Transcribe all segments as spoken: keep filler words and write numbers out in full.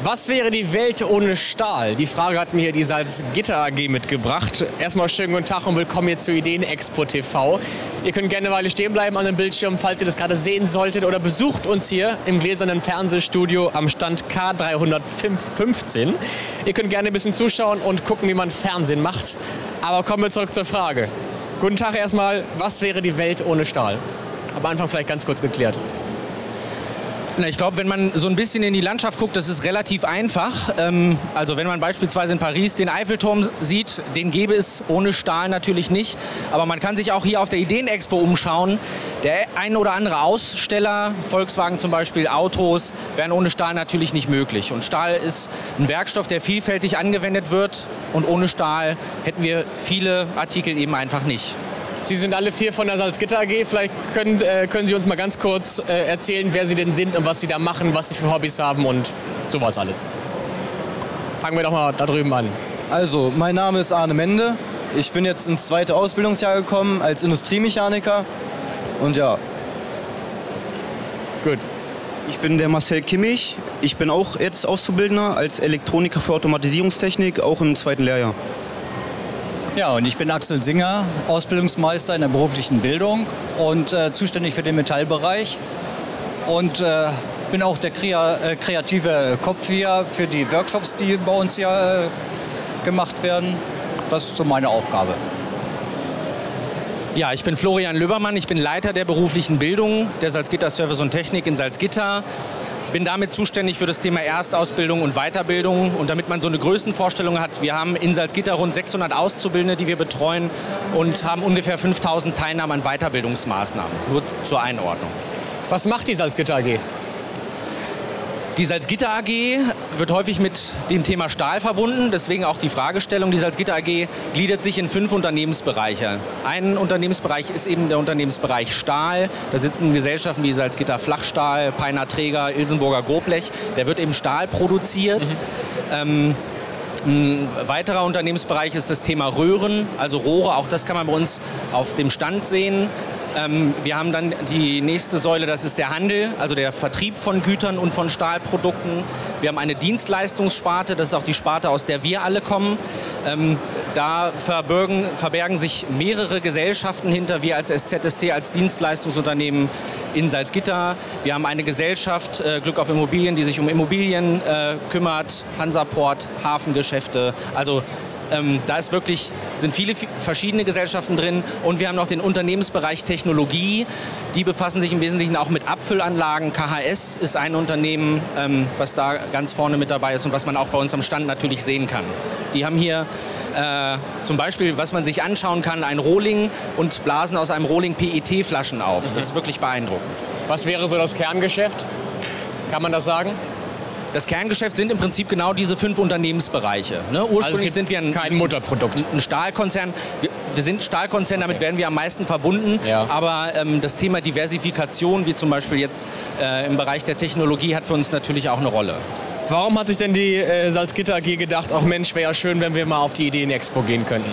Was wäre die Welt ohne Stahl? Die Frage hat mir hier die Salzgitter A G mitgebracht. Erstmal schönen guten Tag und willkommen hier zu Ideenexpo T V. Ihr könnt gerne eine Weile stehen bleiben an dem Bildschirm, falls ihr das gerade sehen solltet, oder besucht uns hier im gläsernen Fernsehstudio am Stand K dreihundertfünfzehn. Ihr könnt gerne ein bisschen zuschauen und gucken, wie man Fernsehen macht. Aber kommen wir zurück zur Frage. Guten Tag erstmal, was wäre die Welt ohne Stahl? Am Anfang vielleicht ganz kurz geklärt. Na, ich glaube, wenn man so ein bisschen in die Landschaft guckt, das ist relativ einfach. Ähm, also wenn man beispielsweise in Paris den Eiffelturm sieht, den gäbe es ohne Stahl natürlich nicht. Aber man kann sich auch hier auf der Ideenexpo umschauen. Der ein oder andere Aussteller, Volkswagen zum Beispiel, Autos, wären ohne Stahl natürlich nicht möglich. Und Stahl ist ein Werkstoff, der vielfältig angewendet wird. Und ohne Stahl hätten wir viele Artikel eben einfach nicht. Sie sind alle vier von der Salzgitter A G. Vielleicht können, äh, können Sie uns mal ganz kurz äh, erzählen, wer Sie denn sind und was Sie da machen, was Sie für Hobbys haben und sowas alles. Fangen wir doch mal da drüben an. Also, mein Name ist Arne Mende. Ich bin jetzt ins zweite Ausbildungsjahr gekommen als Industriemechaniker. Und ja. Gut. Ich bin der Marcel Kimmich. Ich bin auch jetzt Auszubildender als Elektroniker für Automatisierungstechnik, auch im zweiten Lehrjahr. Ja, und ich bin Axel Singer, Ausbildungsmeister in der beruflichen Bildung und äh, zuständig für den Metallbereich. Und äh, bin auch der Krea äh, kreative Kopf hier für die Workshops, die bei uns hier äh, gemacht werden. Das ist so meine Aufgabe. Ja, ich bin Florian Löbermann, ich bin Leiter der beruflichen Bildung der Salzgitter Service und Technik in Salzgitter. Bin damit zuständig für das Thema Erstausbildung und Weiterbildung. Und damit man so eine Größenvorstellung hat, wir haben in Salzgitter rund sechshundert Auszubildende, die wir betreuen, und haben ungefähr fünftausend Teilnehmer an Weiterbildungsmaßnahmen. Nur zur Einordnung. Was macht die Salzgitter A G? Die Salzgitter A G wird häufig mit dem Thema Stahl verbunden, deswegen auch die Fragestellung. Die Salzgitter A G gliedert sich in fünf Unternehmensbereiche. Ein Unternehmensbereich ist eben der Unternehmensbereich Stahl. Da sitzen Gesellschaften wie Salzgitter Flachstahl, Peiner Träger, Ilsenburger Grobblech. Da wird eben Stahl produziert. Mhm. Ähm, Ein weiterer Unternehmensbereich ist das Thema Röhren, also Rohre. Auch das kann man bei uns auf dem Stand sehen. Ähm, wir haben dann die nächste Säule, das ist der Handel, also der Vertrieb von Gütern und von Stahlprodukten. Wir haben eine Dienstleistungssparte, das ist auch die Sparte, aus der wir alle kommen. Ähm, da verbergen, verbergen sich mehrere Gesellschaften hinter, wir als S Z S T, als Dienstleistungsunternehmen in Salzgitter. Wir haben eine Gesellschaft, äh, Glück auf Immobilien, die sich um Immobilien äh, kümmert, Hansaport, Hafengeschäfte, also Ähm, da ist wirklich, sind viele verschiedene Gesellschaften drin, und wir haben noch den Unternehmensbereich Technologie. Die befassen sich im Wesentlichen auch mit Abfüllanlagen. K H S ist ein Unternehmen, ähm, was da ganz vorne mit dabei ist und was man auch bei uns am Stand natürlich sehen kann. Die haben hier äh, zum Beispiel, was man sich anschauen kann, ein Rohling und blasen aus einem Rohling P E T-Flaschen auf. Das ist wirklich beeindruckend. Was wäre so das Kerngeschäft? Kann man das sagen? Das Kerngeschäft sind im Prinzip genau diese fünf Unternehmensbereiche. Ne? Ursprünglich also sind wir ein, kein Mutterprodukt. ein Stahlkonzern. Wir, wir sind Stahlkonzern, damit okay. werden wir am meisten verbunden. Ja. Aber ähm, das Thema Diversifikation, wie zum Beispiel jetzt äh, im Bereich der Technologie, hat für uns natürlich auch eine Rolle. Warum hat sich denn die äh, Salzgitter A G gedacht, auch Mensch, wäre ja schön, wenn wir mal auf die Ideenexpo gehen könnten?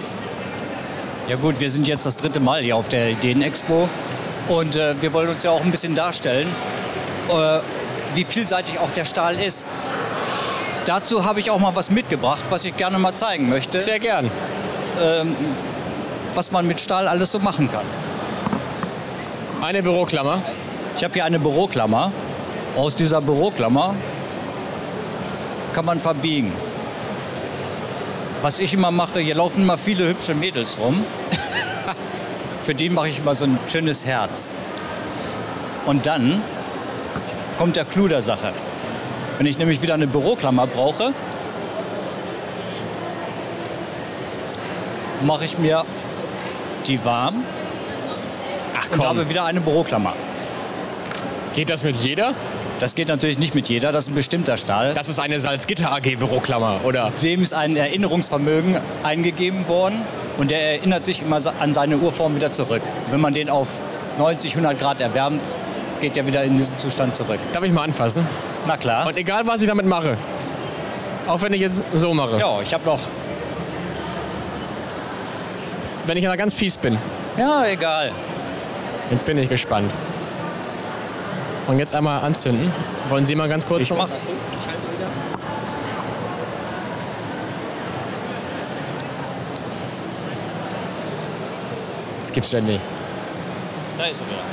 Ja gut, wir sind jetzt das dritte Mal hier auf der Ideenexpo und äh, wir wollen uns ja auch ein bisschen darstellen, äh, wie vielseitig auch der Stahl ist. Dazu habe ich auch mal was mitgebracht, was ich gerne mal zeigen möchte. Sehr gern. Ähm, was man mit Stahl alles so machen kann. Eine Büroklammer. Ich habe hier eine Büroklammer. Aus dieser Büroklammer kann man verbiegen. Was ich immer mache, hier laufen immer viele hübsche Mädels rum. Für die mache ich immer so ein schönes Herz. Und dann kommt der Clou der Sache. Wenn ich nämlich wieder eine Büroklammer brauche, mache ich mir die warm. Ach komm. Und habe wieder eine Büroklammer. Geht das mit jeder? Das geht natürlich nicht mit jeder, das ist ein bestimmter Stahl. Das ist eine Salzgitter A G Büroklammer, oder? Dem ist ein Erinnerungsvermögen eingegeben worden und der erinnert sich immer an seine Urform wieder zurück. Wenn man den auf neunzig, hundert Grad erwärmt, geht er wieder in diesen Zustand zurück. Darf ich mal anfassen? Na klar. Und egal, was ich damit mache? Auch wenn ich jetzt so mache? Ja, ich habe noch... Wenn ich aber ganz fies bin? Ja, egal. Jetzt bin ich gespannt. Und jetzt einmal anzünden. Wollen Sie mal ganz kurz... Ich mach's. Ich halte wieder. Das gibt's ja nicht. Da ist er wieder.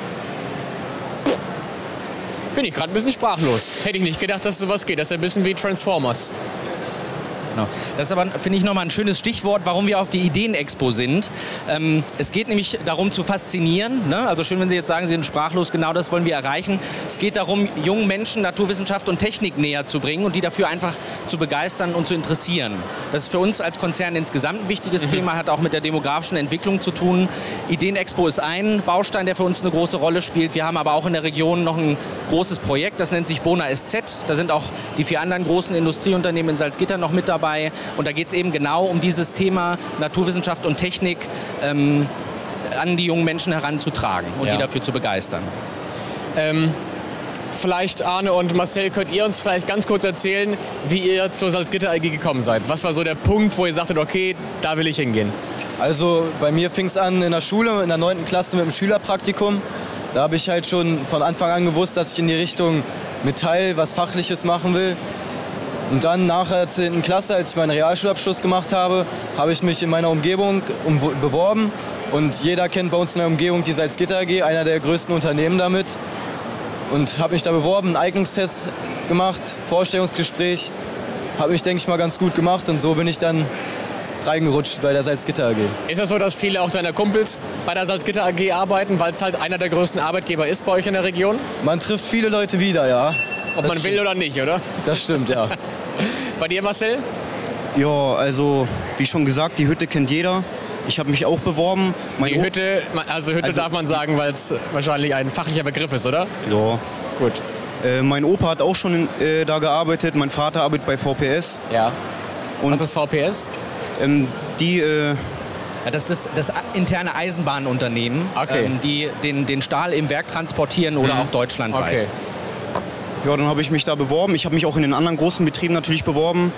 Bin ich gerade ein bisschen sprachlos. Hätte ich nicht gedacht, dass sowas geht. Das ist ein bisschen wie Transformers. Genau. Das ist aber, finde ich, nochmal ein schönes Stichwort, warum wir auf die Ideenexpo sind. Ähm, es geht nämlich darum zu faszinieren. Ne? Also schön, wenn Sie jetzt sagen, Sie sind sprachlos, genau das wollen wir erreichen. Es geht darum, jungen Menschen Naturwissenschaft und Technik näher zu bringen und die dafür einfach zu begeistern und zu interessieren. Das ist für uns als Konzern insgesamt ein wichtiges mhm. Thema, hat auch mit der demografischen Entwicklung zu tun. Ideenexpo ist ein Baustein, der für uns eine große Rolle spielt. Wir haben aber auch in der Region noch ein großes Projekt, das nennt sich Bona S Z. Da sind auch die vier anderen großen Industrieunternehmen in Salzgitter noch mit dabei. Und da geht es eben genau um dieses Thema Naturwissenschaft und Technik ähm, an die jungen Menschen heranzutragen und ja. die dafür zu begeistern. Ähm, vielleicht, Arne und Marcel, könnt ihr uns vielleicht ganz kurz erzählen, wie ihr zur Salzgitter A G gekommen seid? Was war so der Punkt, wo ihr sagtet, okay, da will ich hingehen? Also bei mir fing es an in der Schule, in der neunten Klasse mit dem Schülerpraktikum. Da habe ich halt schon von Anfang an gewusst, dass ich in die Richtung Metall, was Fachliches machen will. Und dann nach der zehnten Klasse, als ich meinen Realschulabschluss gemacht habe, habe ich mich in meiner Umgebung um, beworben. Und jeder kennt bei uns in der Umgebung die Salzgitter A G, einer der größten Unternehmen damit. Und habe mich da beworben, einen Eignungstest gemacht, Vorstellungsgespräch. Habe mich, denke ich mal, ganz gut gemacht und so bin ich dann reingerutscht bei der Salzgitter A G. Ist das so, dass viele auch deiner Kumpels bei der Salzgitter A G arbeiten, weil es halt einer der größten Arbeitgeber ist bei euch in der Region? Man trifft viele Leute wieder, ja. Ob das man stimmt. will oder nicht, oder? Das stimmt, ja. Bei dir, Marcel? Ja, also wie schon gesagt, die Hütte kennt jeder. Ich habe mich auch beworben. Mein die o Hütte, also Hütte also, darf man sagen, weil es wahrscheinlich ein fachlicher Begriff ist, oder? Ja. Gut. Äh, mein Opa hat auch schon äh, da gearbeitet, mein Vater arbeitet bei V P S. Ja. Und, was ist V P S? Ähm, die... Äh, Ja, das ist das interne Eisenbahnunternehmen, okay. ähm, die den, den Stahl im Werk transportieren oder mhm. auch deutschlandweit. Okay. Ja, dann habe ich mich da beworben. Ich habe mich auch in den anderen großen Betrieben natürlich beworben.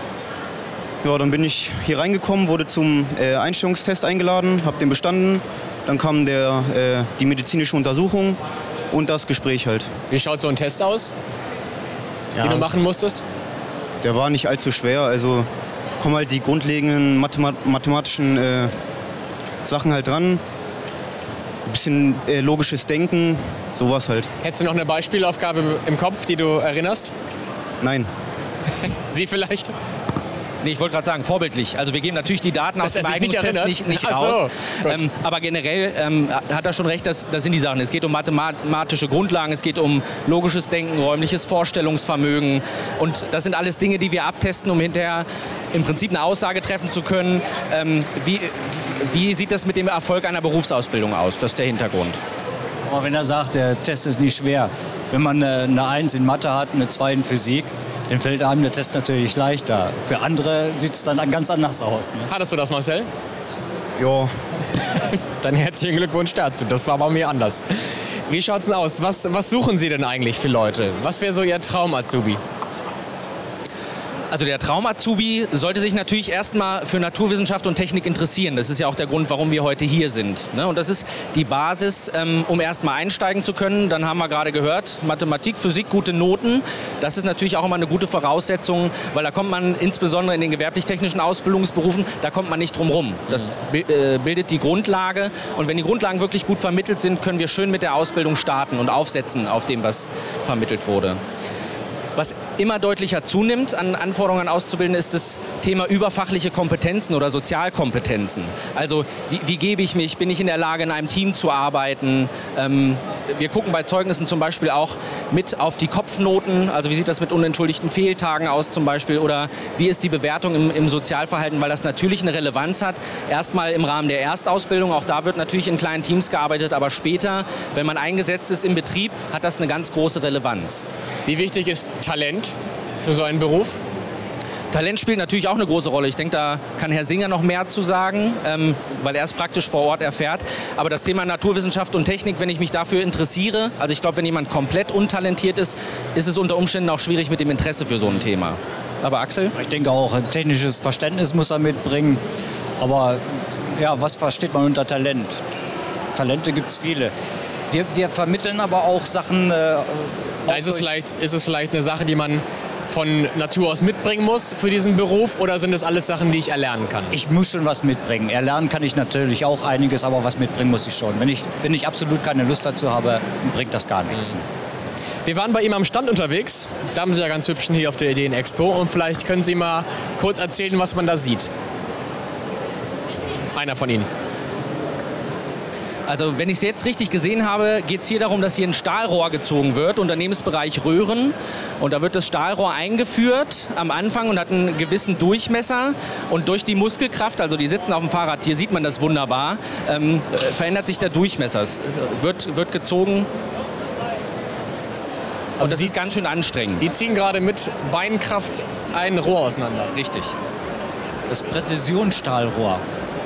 Ja, dann bin ich hier reingekommen, wurde zum äh, Einstellungstest eingeladen, habe den bestanden. Dann kam der, äh, die medizinische Untersuchung und das Gespräch halt. Wie schaut so ein Test aus, ja. den du machen musstest? Der war nicht allzu schwer, also kommen halt die grundlegenden Mathema mathematischen äh, Sachen halt dran. Ein bisschen äh, logisches Denken, sowas halt. Hättest du noch eine Beispielaufgabe im Kopf, die du erinnerst? Nein. Sie vielleicht? Nee, ich wollte gerade sagen, vorbildlich. Also wir geben natürlich die Daten aus dem Eignungstest nicht, nicht Ach so, raus. Ähm, aber generell ähm, hat er schon recht, das, das sind die Sachen. Es geht um mathematische Grundlagen, es geht um logisches Denken, räumliches Vorstellungsvermögen. Und das sind alles Dinge, die wir abtesten, um hinterher im Prinzip eine Aussage treffen zu können. Ähm, wie, wie sieht das mit dem Erfolg einer Berufsausbildung aus? Das ist der Hintergrund. Aber wenn er sagt, der Test ist nicht schwer, wenn man eine eins in Mathe hat, eine zwei in Physik, dann fällt einem der Test natürlich leichter. Für andere sieht es dann ganz anders aus. Ne? Hattest du das, Marcel? Ja. Dann herzlichen Glückwunsch dazu. Das war bei mir anders. Wie schaut's denn aus? Was, was suchen Sie denn eigentlich für Leute? Was wäre so Ihr Traum-Azubi? Also der Traum-Azubi sollte sich natürlich erstmal für Naturwissenschaft und Technik interessieren. Das ist ja auch der Grund, warum wir heute hier sind. Und das ist die Basis, um erstmal einsteigen zu können. Dann haben wir gerade gehört, Mathematik, Physik, gute Noten. Das ist natürlich auch immer eine gute Voraussetzung, weil da kommt man insbesondere in den gewerblich-technischen Ausbildungsberufen, da kommt man nicht drum rum. Das bildet die Grundlage. Und wenn die Grundlagen wirklich gut vermittelt sind, können wir schön mit der Ausbildung starten und aufsetzen auf dem, was vermittelt wurde. Was immer deutlicher zunimmt an Anforderungen an Auszubildende, ist das Thema überfachliche Kompetenzen oder Sozialkompetenzen. Also wie, wie gebe ich mich, bin ich in der Lage, in einem Team zu arbeiten? Ähm, wir gucken bei Zeugnissen zum Beispiel auch mit auf die Kopfnoten, also wie sieht das mit unentschuldigten Fehltagen aus zum Beispiel, oder wie ist die Bewertung im, im Sozialverhalten, weil das natürlich eine Relevanz hat. Erstmal im Rahmen der Erstausbildung, auch da wird natürlich in kleinen Teams gearbeitet, aber später, wenn man eingesetzt ist im Betrieb, hat das eine ganz große Relevanz. Wie wichtig ist Talent für so einen Beruf? Talent spielt natürlich auch eine große Rolle. Ich denke, da kann Herr Singer noch mehr zu sagen, ähm, weil er es praktisch vor Ort erfährt. Aber das Thema Naturwissenschaft und Technik, wenn ich mich dafür interessiere, also ich glaube, wenn jemand komplett untalentiert ist, ist es unter Umständen auch schwierig mit dem Interesse für so ein Thema. Aber Axel? Ich denke auch, ein technisches Verständnis muss er mitbringen. Aber ja, was versteht man unter Talent? Talente gibt es viele. Wir, wir vermitteln aber auch Sachen... Äh, Da ist es, vielleicht, ist es vielleicht eine Sache, die man von Natur aus mitbringen muss für diesen Beruf oder sind das alles Sachen, die ich erlernen kann? Ich muss schon was mitbringen. Erlernen kann ich natürlich auch einiges, aber was mitbringen muss ich schon. Wenn ich, wenn ich absolut keine Lust dazu habe, bringt das gar nichts. Mhm. Wir waren bei ihm am Stand unterwegs. Da haben Sie ja ganz hübschen hier auf der Ideen-Expo. Und vielleicht können Sie mal kurz erzählen, was man da sieht. Einer von Ihnen. Also wenn ich es jetzt richtig gesehen habe, geht es hier darum, dass hier ein Stahlrohr gezogen wird, Unternehmensbereich Röhren. Und da wird das Stahlrohr eingeführt am Anfang und hat einen gewissen Durchmesser. Und durch die Muskelkraft, also die sitzen auf dem Fahrrad, hier sieht man das wunderbar, ähm, verändert sich der Durchmesser. Es wird, wird gezogen. Und also das ist ganz schön anstrengend. Die ziehen gerade mit Beinkraft ein Rohr auseinander. Richtig. Das Präzisionsstahlrohr.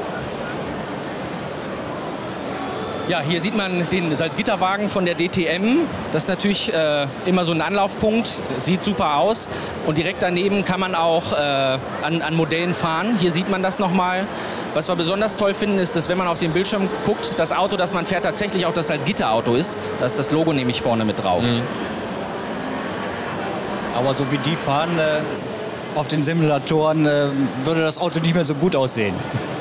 Ja, hier sieht man den Salzgitterwagen von der D T M. Das ist natürlich äh, immer so ein Anlaufpunkt, sieht super aus. Und direkt daneben kann man auch äh, an, an Modellen fahren. Hier sieht man das nochmal. Was wir besonders toll finden, ist, dass wenn man auf den Bildschirm guckt, das Auto, das man fährt, tatsächlich auch das Salzgitterauto ist. Da ist das Logo nämlich vorne mit drauf. Mhm. Aber so wie die fahren äh, auf den Simulatoren, äh, würde das Auto nicht mehr so gut aussehen.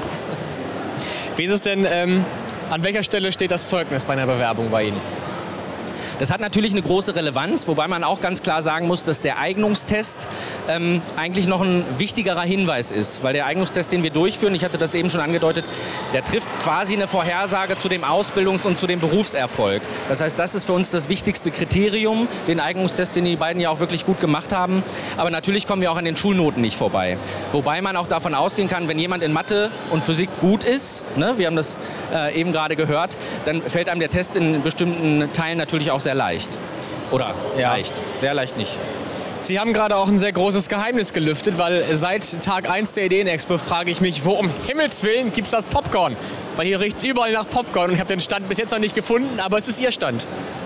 Wie ist es denn... Ähm An welcher Stelle steht das Zeugnis bei einer Bewerbung bei Ihnen? Das hat natürlich eine große Relevanz, wobei man auch ganz klar sagen muss, dass der Eignungstest ähm, eigentlich noch ein wichtigerer Hinweis ist. Weil der Eignungstest, den wir durchführen, ich hatte das eben schon angedeutet, der trifft quasi eine Vorhersage zu dem Ausbildungs- und zu dem Berufserfolg. Das heißt, das ist für uns das wichtigste Kriterium, den Eignungstest, den die beiden ja auch wirklich gut gemacht haben. Aber natürlich kommen wir auch an den Schulnoten nicht vorbei. Wobei man auch davon ausgehen kann, wenn jemand in Mathe und Physik gut ist, ne, wir haben das äh, eben gerade gehört, dann fällt einem der Test in bestimmten Teilen natürlich auch sehr leicht. Oder ja. leicht. Sehr leicht nicht. Sie haben gerade auch ein sehr großes Geheimnis gelüftet, weil seit Tag eins der Ideen-Expo frage ich mich, wo um Himmels Willen gibt es das Popcorn? Weil hier riecht es überall nach Popcorn und ich habe den Stand bis jetzt noch nicht gefunden, aber es ist Ihr Stand.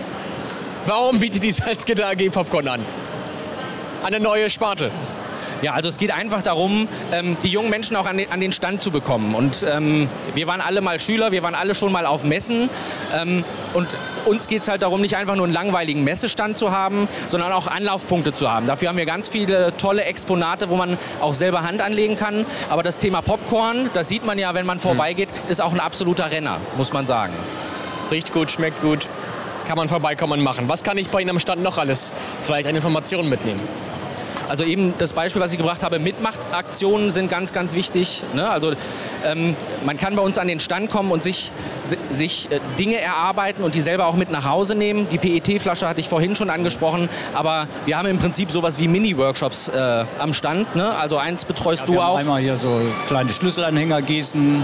Warum bietet die Salzgitter A G Popcorn an? Eine neue Sparte. Ja, also es geht einfach darum, ähm, die jungen Menschen auch an den, an den Stand zu bekommen. Und ähm, wir waren alle mal Schüler, wir waren alle schon mal auf Messen. Ähm, und uns geht es halt darum, nicht einfach nur einen langweiligen Messestand zu haben, sondern auch Anlaufpunkte zu haben. Dafür haben wir ganz viele tolle Exponate, wo man auch selber Hand anlegen kann. Aber das Thema Popcorn, das sieht man ja, wenn man vorbeigeht, ist auch ein absoluter Renner, muss man sagen. Riecht gut, schmeckt gut, kann man vorbeikommen und machen. Was kann ich bei Ihnen am Stand noch alles vielleicht an Informationen mitnehmen? Also eben das Beispiel, was ich gebracht habe, Mitmachaktionen sind ganz, ganz wichtig. Ne? Also ähm, man kann bei uns an den Stand kommen und sich, sich äh, Dinge erarbeiten und die selber auch mit nach Hause nehmen. Die P E T-Flasche hatte ich vorhin schon angesprochen, aber wir haben im Prinzip sowas wie Mini-Workshops äh, am Stand. Ne? Also eins betreust ja, du wir auch. Haben einmal hier so kleine Schlüsselanhänger gießen.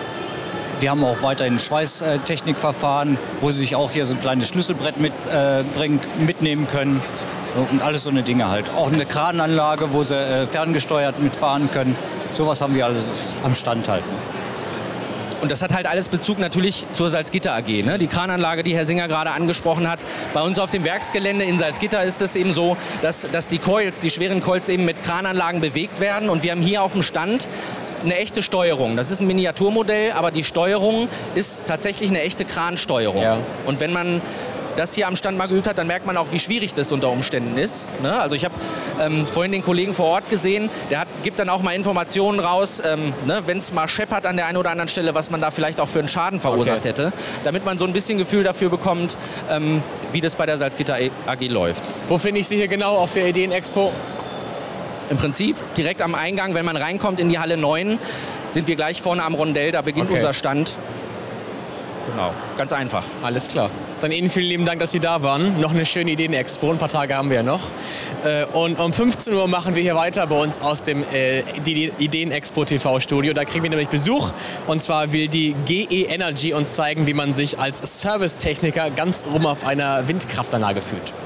Wir haben auch weiterhin Schweißtechnikverfahren, wo sie sich auch hier so ein kleines Schlüsselbrett mit, äh, bringen, mitnehmen können. Und alles so eine Dinge halt. Auch eine Krananlage, wo sie äh, ferngesteuert mitfahren können. Sowas haben wir alles am Stand halten. Und das hat halt alles Bezug natürlich zur Salzgitter A G. Ne? Die Krananlage, die Herr Singer gerade angesprochen hat. Bei uns auf dem Werksgelände in Salzgitter ist es eben so, dass, dass die Coils, die schweren Coils eben mit Krananlagen bewegt werden. Und wir haben hier auf dem Stand eine echte Steuerung. Das ist ein Miniaturmodell, aber die Steuerung ist tatsächlich eine echte Kransteuerung. Ja. Und wenn man das hier am Stand mal geübt hat, dann merkt man auch, wie schwierig das unter Umständen ist. Ne? Also ich habe ähm, vorhin den Kollegen vor Ort gesehen, der hat, gibt dann auch mal Informationen raus, ähm, ne, wenn es mal scheppert an der einen oder anderen Stelle, was man da vielleicht auch für einen Schaden verursacht okay. hätte, damit man so ein bisschen Gefühl dafür bekommt, ähm, wie das bei der Salzgitter A G läuft. Wo finde ich Sie hier genau auf der Ideen-Expo? Im Prinzip direkt am Eingang, wenn man reinkommt in die Halle neun, sind wir gleich vorne am Rondell, da beginnt okay. unser Stand. Genau, ganz einfach. Alles klar. Dann Ihnen vielen lieben Dank, dass Sie da waren. Noch eine schöne Ideen-Expo, ein paar Tage haben wir ja noch. Und um fünfzehn Uhr machen wir hier weiter bei uns aus dem äh, Ideen-Expo T V-Studio. Da kriegen wir nämlich Besuch. Und zwar will die G E Energy uns zeigen, wie man sich als Servicetechniker ganz oben auf einer Windkraftanlage fühlt.